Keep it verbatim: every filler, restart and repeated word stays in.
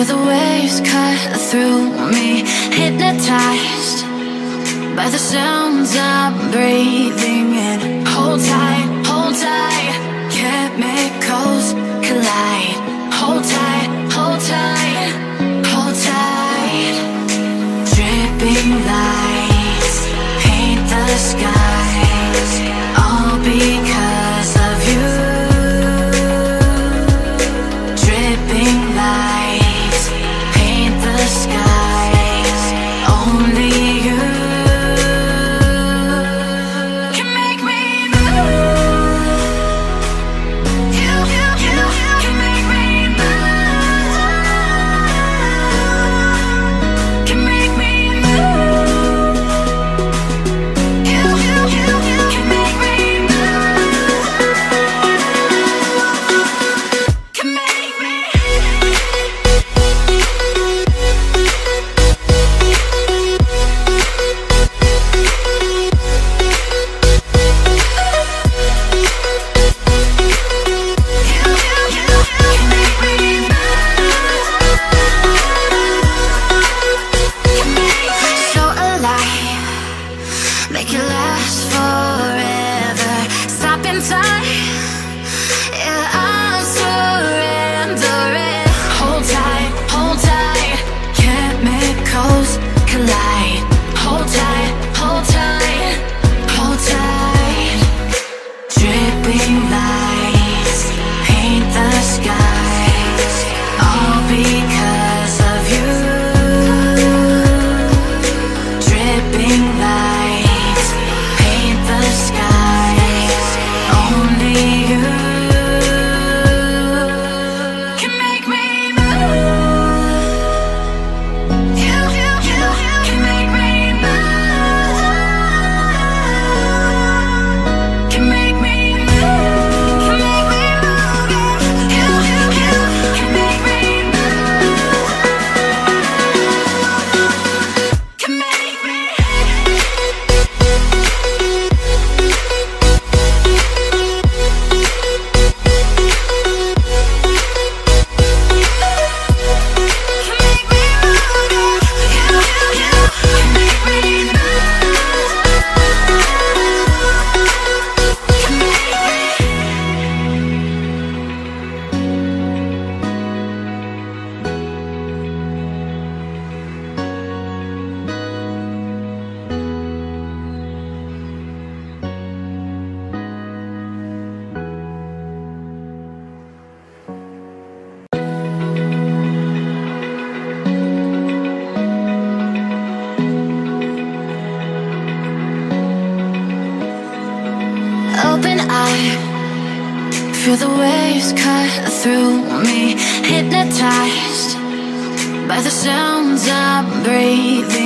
Feel the waves cut through me, hypnotized by the sounds I'm breathing in. Hold tight, hold tight, chemicals collide. Hold tight, hold tight, hold tight. Dripping lights paint the skies, all because of you. Dripping lights paint the skies, only you can make me move. You, you, you can make me move. Can make me move. You, you, you can make me move. Can make me. So alive, make it last forever. Stop in time, yeah, I'm surrendering. Hold tight, hold tight, chemicals collide. Hold tight, hold tight, hold tight. Dripping lights paint the skies, all because of you. Dripping lights paint the skies, only you can make me move. You, you, you can make me move. Can make me move. Can make me move. You, you, you can make me move. Can make me. Open eye, feel the waves cut through me, hypnotized by the sounds I'm breathing